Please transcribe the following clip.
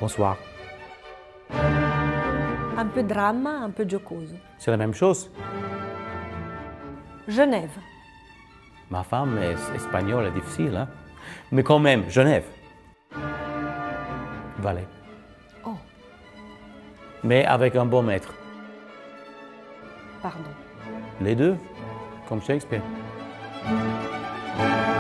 Bonsoir. Un peu drame, un peu giocoso. C'est la même chose. Genève. Ma femme est espagnole, est difficile, hein? Mais quand même, Genève. Valais. Oh, Mais avec un bon maître. pardon. Les deux, comme Shakespeare.